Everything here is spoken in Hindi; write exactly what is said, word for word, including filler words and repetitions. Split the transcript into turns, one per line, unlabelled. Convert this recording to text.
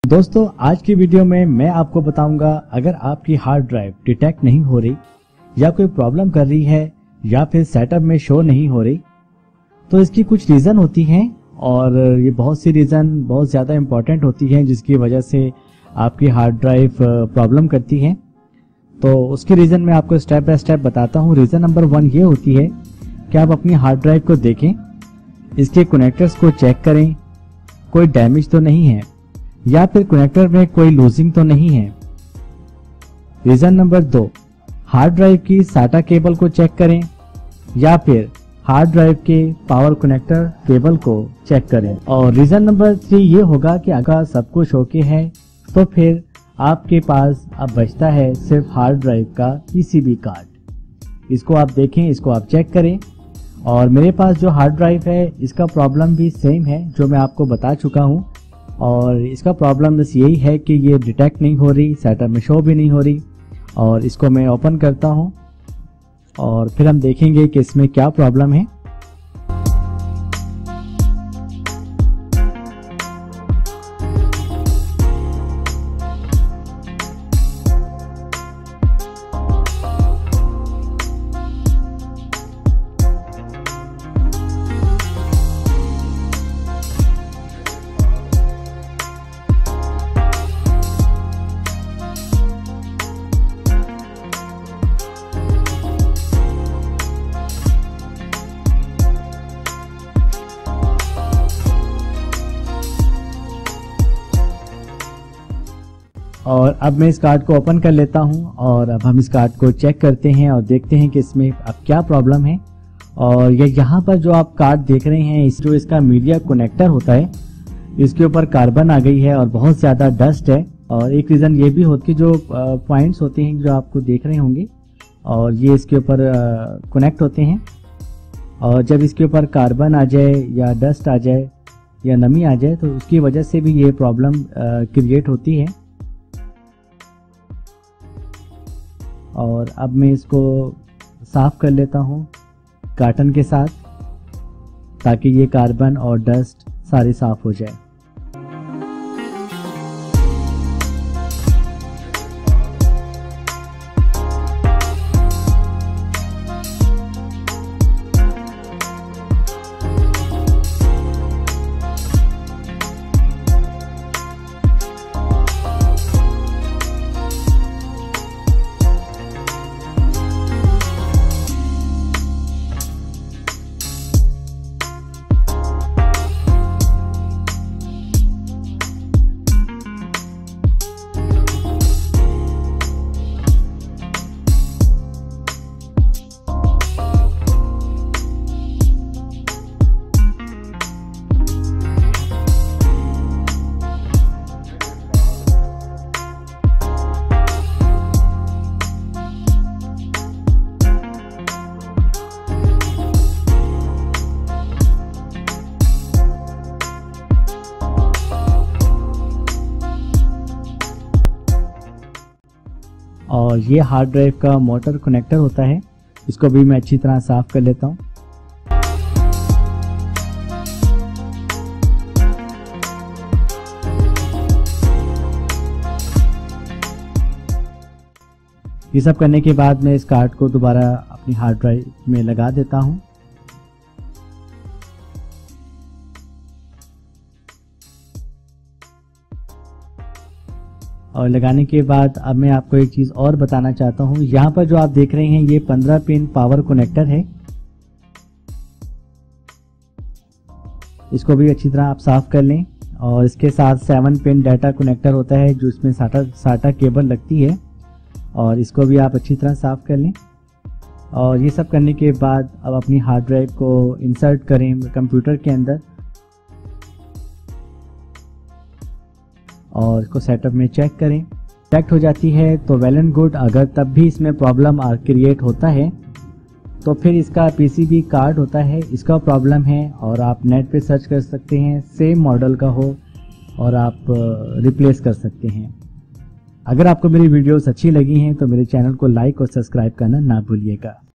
दोस्तों आज की वीडियो में मैं आपको बताऊंगा अगर आपकी हार्ड ड्राइव डिटेक्ट नहीं हो रही या कोई प्रॉब्लम कर रही है या फिर सेटअप में शो नहीं हो रही तो इसकी कुछ रीज़न होती हैं और ये बहुत सी रीज़न बहुत ज़्यादा इम्पॉर्टेंट होती हैं जिसकी वजह से आपकी हार्ड ड्राइव प्रॉब्लम करती है। तो उसकी रीज़न मैं आपको स्टेप बाय स्टेप बताता हूँ। रीज़न नंबर वन ये होती है कि आप अपनी हार्ड ड्राइव को देखें, इसके कनेक्टर्स को चेक करें, कोई डैमेज तो नहीं है या फिर कनेक्टर में कोई लूजिंग तो नहीं है। रीजन नंबर दो, हार्ड ड्राइव की साटा केबल को चेक करें या फिर हार्ड ड्राइव के पावर कनेक्टर केबल को चेक करें। और रीजन नंबर थ्री ये होगा कि अगर सब कुछ ओके है तो फिर आपके पास अब बचता है सिर्फ हार्ड ड्राइव का पीसीबी कार्ड। इसको आप देखें, इसको आप चेक करें। और मेरे पास जो हार्ड ड्राइव है इसका प्रॉब्लम भी सेम है जो मैं आपको बता चुका हूँ और इसका प्रॉब्लम बस यही है कि ये डिटेक्ट नहीं हो रही, सेटअप में शो भी नहीं हो रही। और इसको मैं ओपन करता हूँ और फिर हम देखेंगे कि इसमें क्या प्रॉब्लम है। और अब मैं इस कार्ड को ओपन कर लेता हूं और अब हम इस कार्ड को चेक करते हैं और देखते हैं कि इसमें अब क्या प्रॉब्लम है। और ये यहाँ पर जो आप कार्ड देख रहे हैं, इस जो इसका मीडिया कनेक्टर होता है इसके ऊपर कार्बन आ गई है और बहुत ज़्यादा डस्ट है। और एक रीज़न ये भी होती है जो पॉइंट्स होते हैं जो आपको देख रहे होंगे और ये इसके ऊपर कनेक्ट होते हैं और जब इसके ऊपर कार्बन आ जाए या डस्ट आ जाए या नमी आ जाए तो उसकी वजह से भी ये प्रॉब्लम क्रिएट होती है। और अब मैं इसको साफ कर लेता हूँ कॉटन के साथ ताकि ये कार्बन और डस्ट सारे साफ हो जाए। और ये हार्ड ड्राइव का मोटर कनेक्टर होता है, इसको भी मैं अच्छी तरह साफ कर लेता हूँ। ये सब करने के बाद मैं इस कार्ड को दोबारा अपनी हार्ड ड्राइव में लगा देता हूँ। और लगाने के बाद अब मैं आपको एक चीज़ और बताना चाहता हूँ। यहाँ पर जो आप देख रहे हैं ये पंद्रह पिन पावर कनेक्टर है, इसको भी अच्छी तरह आप साफ कर लें। और इसके साथ सेवन पिन डाटा कनेक्टर होता है जो इसमें साटा साटा केबल लगती है और इसको भी आप अच्छी तरह साफ कर लें। और ये सब करने के बाद अब अपनी हार्ड ड्राइव को इंसर्ट करें कंप्यूटर के अंदर और इसको सेटअप में चेक करें। चेक हो जाती है तो वेल एंड गुड। अगर तब भी इसमें प्रॉब्लम क्रिएट होता है तो फिर इसका पीसीबी कार्ड होता है, इसका प्रॉब्लम है और आप नेट पे सर्च कर सकते हैं, सेम मॉडल का हो और आप रिप्लेस कर सकते हैं। अगर आपको मेरी वीडियोस अच्छी लगी हैं तो मेरे चैनल को लाइक और सब्सक्राइब करना ना भूलिएगा।